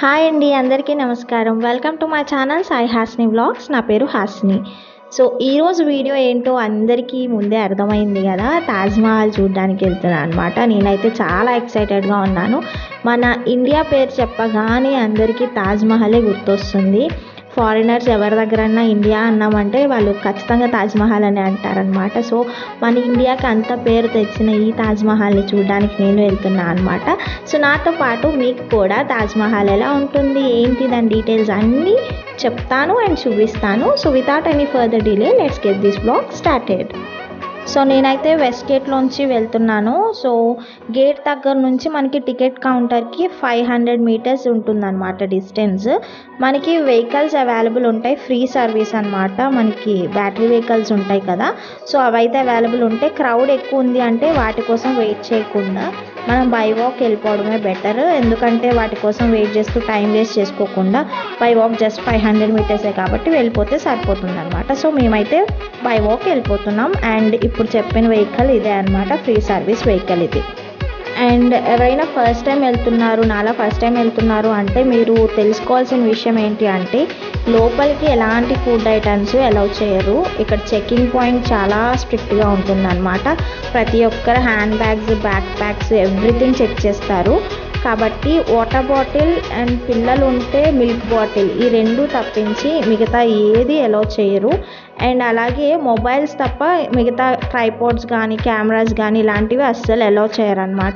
Hi అండి, అందరికీ నమస్కారం. Welcome to my channel Sai Hasni vlogs. నా పేరు హాస్ని. సో ఈరోజు వీడియో ఏంటో అందరికీ ముందే అర్థమైంది కదా. తాజ్మహల్ చూడడానికి వెళ్తున్నాను అనమాట. నేనైతే చాలా ఎక్సైటెడ్గా ఉన్నాను. మన ఇండియా పేరు చెప్పగానే అందరికీ తాజ్మహలే గుర్తొస్తుంది. ఫారినర్స్ ఎవరి దగ్గరన్నా ఇండియా అన్నామంటే వాళ్ళు ఖచ్చితంగా తాజ్మహల్ అని అంటారనమాట. సో మన ఇండియాకి అంత పేరు తెచ్చిన ఈ తాజ్మహల్ని చూడడానికి నేను వెళ్తున్నాను అనమాట. సో నాతో పాటు మీకు కూడా తాజ్మహల్ ఎలా ఉంటుంది, ఏంటి, దాని డీటెయిల్స్ అన్నీ చెప్తాను అండ్ చూపిస్తాను. So without any further delay let's get this blog started. So నేనైతే వెస్ట్ గేట్లోంచి వెళ్తున్నాను. సో గేట్ దగ్గర నుంచి మనకి టికెట్ కౌంటర్కి 500 మీటర్స్ ఉంటుందన్నమాట డిస్టెన్స్. మనకి వెహికల్స్ అవైలబుల్ ఉంటాయి, ఫ్రీ సర్వీస్ అనమాట. మనకి బ్యాటరీ వెహికల్స్ ఉంటాయి కదా, సో అవైతే అవైలబుల్ ఉంటాయి. క్రౌడ్ ఎక్కువ ఉంది అంటే వాటి కోసం వెయిట్ చేయకుండా మనం బై వాక్ వెళ్ళిపోవడమే బెటర్. ఎందుకంటే వాటి కోసం వెయిట్ చేస్తూ టైం వేస్ట్ చేసుకోకుండా బై వాక్ జస్ట్ 500 మీటర్సే కాబట్టి వెళ్ళిపోతే సరిపోతుంది అనమాట. సో మేమైతే బై వాక్ వెళ్ళిపోతున్నాం. అండ్ ఇప్పుడు చెప్పిన వెహికల్ ఇదే అనమాట, ఫ్రీ సర్వీస్ వెహికల్ ఇది. అండ్ ఎవరైనా ఫస్ట్ టైం వెళ్తున్నారు, నాలా ఫస్ట్ టైం వెళ్తున్నారు అంటే మీరు తెలుసుకోవాల్సిన విషయం ఏంటి అంటే లోపలికి ఎలాంటి ఫుడ్ ఐటమ్స్ అలౌ చేయరు. ఇక్కడ చెకింగ్ పాయింట్ చాలా స్ట్రిక్ట్గా ఉంటుందన్నమాట. ప్రతి ఒక్కరు hand bags, back packs everything check చేస్తారు. కాబట్టి వాటర్ బాటిల్ అండ్ పిల్లలు ఉంటే మిల్క్ బాటిల్, ఈ రెండు తప్పించి మిగతా ఏది అలౌ చేయరు. అండ్ అలాగే మొబైల్స్ తప్ప మిగతా ట్రైపాడ్స్ కానీ కెమెరాస్ కానీ ఇలాంటివి అస్సలు అలౌ చేయరనమాట.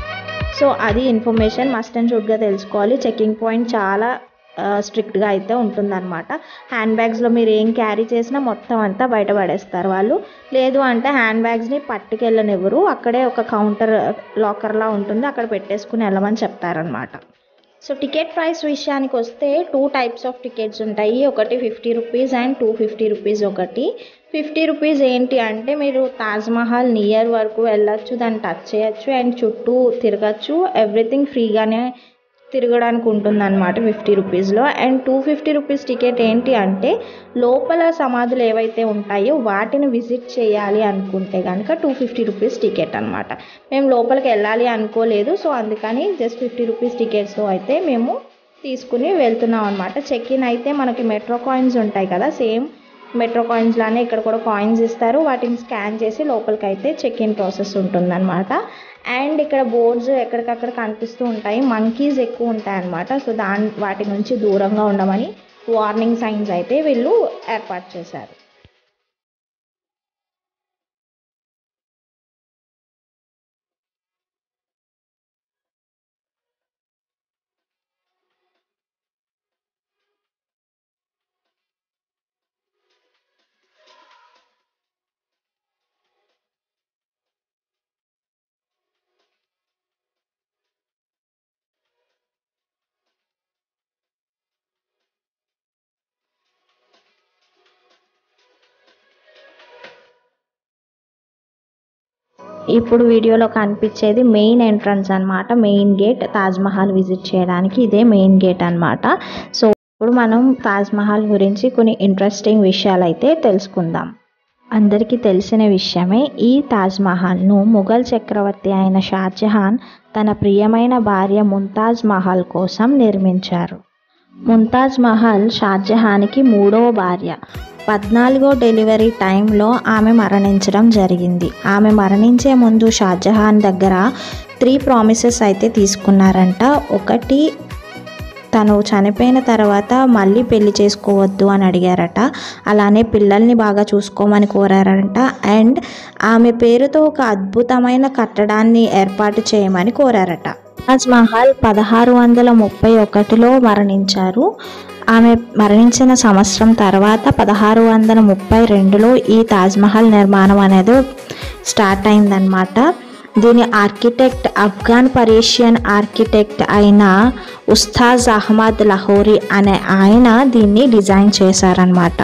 సో అది ఇన్ఫర్మేషన్ మస్ట్ అండ్ షుడ్గా తెలుసుకోవాలి. చెకింగ్ పాయింట్ చాలా స్ట్రిక్ట్గా అయితే ఉంటుందన్నమాట. హ్యాండ్ బ్యాగ్స్లో మీరు ఏం క్యారీ చేసినా మొత్తం అంతా బయట పడేస్తారు వాళ్ళు. లేదు అంటే హ్యాండ్ బ్యాగ్స్ని పట్టుకెళ్ళనివ్వరు. అక్కడే ఒక కౌంటర్ లాకర్లా ఉంటుంది, అక్కడ పెట్టేసుకుని వెళ్ళమని చెప్తారనమాట. సో టికెట్ ప్రైస్ విషయానికి వస్తే 2 టైప్స్ ఆఫ్ టికెట్స్ ఉంటాయి. ఒకటి 50 రూపీస్ అండ్ 250 రూపీస్. ఒకటి 50 రూపీస్ ఏంటి అంటే మీరు తాజ్మహల్ నియర్ వరకు వెళ్ళొచ్చు, దాన్ని టచ్ చేయొచ్చు అండ్ చుట్టూ తిరగచ్చు. ఎవ్రీథింగ్ ఫ్రీగానే తిరగడానికి ఉంటుందన్నమాట 50 రూపీస్లో. అండ్ 250 రూపీస్ టికెట్ ఏంటి అంటే లోపల సమాధులు ఏవైతే ఉంటాయో వాటిని విజిట్ చేయాలి అనుకుంటే కనుక 250 రూపీస్ టికెట్ అనమాట. మేము లోపలికి వెళ్ళాలి అనుకోలేదు, సో అందుకని జస్ట్ 50 రూపీస్ టికెట్స్తో అయితే మేము తీసుకుని వెళ్తున్నాం అనమాట. చెక్ ఇన్ అయితే మనకి మెట్రో కాయిన్స్ ఉంటాయి కదా, సేమ్ మెట్రో కాయిన్స్ లానే ఇక్కడ కూడా కాయిన్స్ ఇస్తారు. వాటిని స్కాన్ చేసి లోపలికి అయితే చెక్ ఇన్ ప్రాసెస్ ఉంటుందన్నమాట. అండ్ ఇక్కడ బోర్డ్స్ ఎక్కడికక్కడ కనిపిస్తూ ఉంటాయి. మంకీస్ ఎక్కువ ఉంటాయి అన్నమాట. సో వాటి నుంచి దూరంగా ఉండమని వార్నింగ్ సైన్స్ అయితే వీళ్ళు ఏర్పాటు చేశారు. ఇప్పుడు వీడియోలో కనిపించేది మెయిన్ ఎంట్రన్స్ అనమాట, మెయిన్ గేట్. తాజ్మహల్ విజిట్ చేయడానికి ఇదే మెయిన్ గేట్ అనమాట. సో ఇప్పుడు మనం తాజ్మహల్ గురించి కొన్ని ఇంట్రెస్టింగ్ విషయాలు అయితే తెలుసుకుందాం. అందరికీ తెలిసిన విషయమే, ఈ తాజ్మహల్ను ముఘల్ చక్రవర్తి అయిన షాజహాన్ తన ప్రియమైన భార్య ముంతాజ్ మహల్ కోసం నిర్మించారు. ముంతాజ్ మహల్ షాజహాన్కి 3వ భార్య. 14వ డెలివరీ టైంలో ఆమె మరణించడం జరిగింది. ఆమె మరణించే ముందు షాజహాన్ దగ్గర 3 ప్రామిసెస్ అయితే తీసుకున్నారంట. ఒకటి, తను చనిపోయిన తర్వాత మళ్ళీ పెళ్లి చేసుకోవద్దు అని అడిగారట. అలానే పిల్లల్ని బాగా చూసుకోమని కోరారంట. అండ్ ఆమె పేరుతో ఒక అద్భుతమైన కట్టడాన్ని ఏర్పాటు చేయమని కోరారట. తాజ్మహల్ 1631లో మరణించారు. ఆమె మరణించిన సంవత్సరం తర్వాత 1632లో ఈ తాజ్మహల్ నిర్మాణం అనేది స్టార్ట్ అయిందనమాట. దీని ఆర్కిటెక్ట్ ఆఫ్ఘన్ పర్షియన్ ఆర్కిటెక్ట్ అయిన ఉస్తాజ్ అహ్మద్ లహోరీ అనే ఆయన దీన్ని డిజైన్ చేశారనమాట.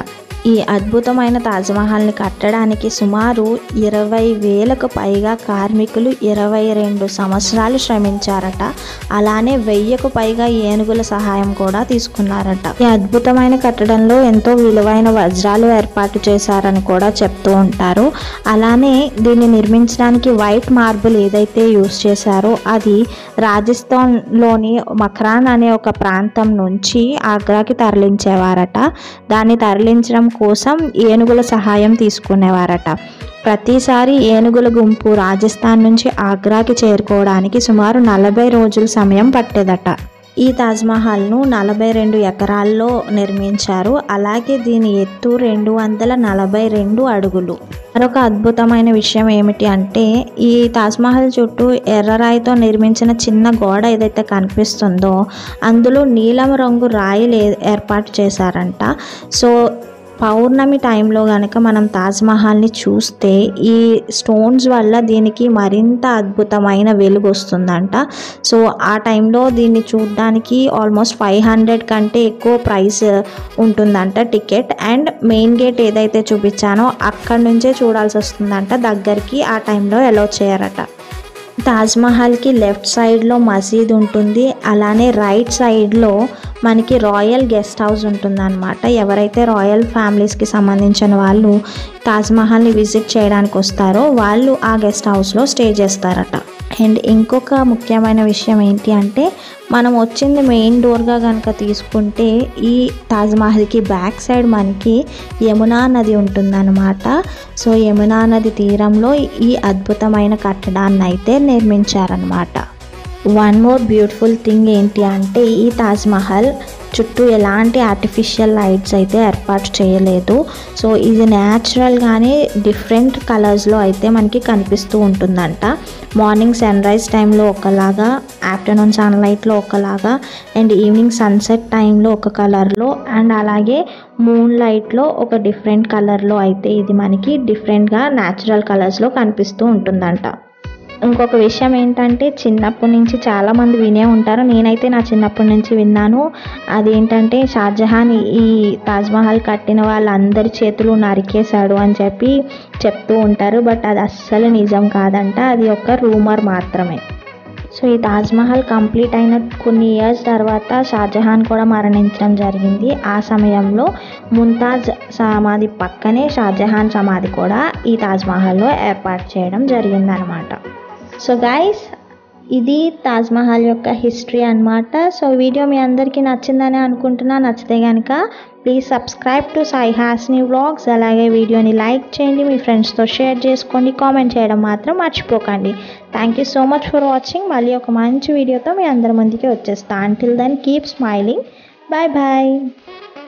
ఈ అద్భుతమైన తాజ్మహల్ని కట్టడానికి సుమారు 20,000కు పైగా కార్మికులు 22 సంవత్సరాలు శ్రమించారట. అలానే 1000కు పైగా ఏనుగుల సహాయం కూడా తీసుకున్నారట. ఈ అద్భుతమైన కట్టడంలో ఎంతో విలువైన వజ్రాలు ఏర్పాటు చేశారని కూడా చెప్తూ ఉంటారు. అలానే దీన్ని నిర్మించడానికి వైట్ మార్బుల్ ఏదైతే యూస్ చేశారో అది రాజస్థాన్లోని మక్రాన్ అనే ఒక ప్రాంతం నుంచి ఆగ్రాకి తరలించేవారట. దాన్ని తరలించడం కోసం ఏనుగుల సహాయం తీసుకునేవారట. ప్రతిసారి ఏనుగుల గుంపు రాజస్థాన్ నుంచి ఆగ్రాకి చేరుకోవడానికి సుమారు 40 రోజుల సమయం పట్టేదట. ఈ తాజ్మహల్ను 42 ఎకరాల్లో నిర్మించారు. అలాగే దీని ఎత్తు 242 అడుగులు. మరొక అద్భుతమైన విషయం ఏమిటి అంటే ఈ తాజ్మహల్ చుట్టూ ఎర్రరాయితో నిర్మించిన చిన్న గోడ ఏదైతే కనిపిస్తుందో అందులో నీలం రంగు రాయిలు ఏర్పాటు చేశారంట. సో పౌర్ణమి టైంలో కనుక మనం తాజ్మహల్ని చూస్తే ఈ స్టోన్స్ వల్ల దీనికి మరింత అద్భుతమైన వెలుగు వస్తుందంట. సో ఆ టైంలో దీన్ని చూడడానికి ఆల్మోస్ట్ 500 కంటే ఎక్కువ ప్రైస్ ఉంటుందంట టికెట్. అండ్ మెయిన్ గేట్ ఏదైతే చూపించానో అక్కడి నుంచే చూడాల్సి వస్తుందంట, దగ్గరికి ఆ టైంలో అలౌ చేయరట. తాజ్మహల్కి లెఫ్ట్ సైడ్లో మసీద్ ఉంటుంది. అలానే రైట్ సైడ్లో మనకి రాయల్ గెస్ట్ హౌస్ ఉంటుందన్నమాట. ఎవరైతే రాయల్ ఫ్యామిలీస్కి సంబంధించిన వాళ్ళు తాజ్మహల్ని విజిట్ చేయడానికి వస్తారో వాళ్ళు ఆ గెస్ట్ హౌస్లో స్టే చేస్తారట. అండ్ ఇంకొక ముఖ్యమైన విషయం ఏంటి అంటే మనం వచ్చింది మెయిన్ డోర్గా కనుక తీసుకుంటే ఈ తాజ్మహల్కి బ్యాక్ సైడ్ మనకి యమునా నది ఉంటుందన్నమాట. సో యమునా నది తీరంలో ఈ అద్భుతమైన కట్టడాన్ని అయితే నిర్మించారనమాట. వన్ మోర్ బ్యూటిఫుల్ థింగ్ ఏంటి అంటే ఈ తాజ్మహల్ చుట్టూ ఎలాంటి ఆర్టిఫిషియల్ లైట్స్ అయితే ఏర్పాటు చేయలేదు. సో ఇది న్యాచురల్గానే డిఫరెంట్ కలర్స్లో అయితే మనకి కనిపిస్తూ ఉంటుందంట. మార్నింగ్ సన్ రైజ్ టైంలో ఒకలాగా, ఆఫ్టర్నూన్ సన్లైట్లో ఒకలాగా, అండ్ ఈవినింగ్ సన్సెట్ టైంలో ఒక కలర్లో, అండ్ అలాగే మూన్ లైట్లో ఒక డిఫరెంట్ కలర్లో అయితే ఇది మనకి డిఫరెంట్గా న్యాచురల్ కలర్స్లో కనిపిస్తూ ఉంటుందంట. ఇంకొక విషయం ఏంటంటే చిన్నప్పటి నుంచి చాలామంది వినే ఉంటారు, నేనైతే నా చిన్నప్పటి నుంచి విన్నాను. అదేంటంటే షాజహాన్ ఈ తాజ్మహల్ కట్టిన వాళ్ళందరి చేతులు నరికేశాడు అని చెప్పి చెప్తూ ఉంటారు. బట్ అది అస్సలు నిజం కాదంట, అది ఒక రూమర్ మాత్రమే. సో ఈ తాజ్మహల్ కంప్లీట్ అయిన కొన్ని ఇయర్స్ తర్వాత షాజహాన్ కూడా మరణించడం జరిగింది. ఆ సమయంలో ముంతాజ్ సమాధి పక్కనే షాజహాన్ సమాధి కూడా ఈ తాజ్మహల్లో ఏర్పాటు చేయడం జరిగిందనమాట. సో గైస్ ఇది తాజ్మహల్ యొక్క హిస్టరీ అన్నమాట. సో వీడియో మీ అందరికీ నచ్చిందని అనుకుంటున్నా. నచ్చితే కనుక please subscribe to Sai Hasni vlogs. అలాగే వీడియోని లైక్ చేయండి, మీ ఫ్రెండ్స్తో షేర్ చేసుకోండి, కామెంట్ చేయడం మాత్రం మర్చిపోకండి. Thank you so much for watching. మళ్ళీ ఒక మంచి వీడియోతో మీ అందరి ముందుకి వచ్చేస్తా. Until then keep smiling. Bye bye.